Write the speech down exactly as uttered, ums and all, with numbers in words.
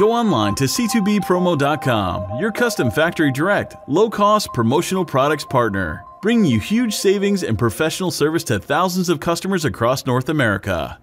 Go online to C two B promo dot com, your custom factory direct, low-cost promotional products partner, bringing you huge savings and professional service to thousands of customers across North America.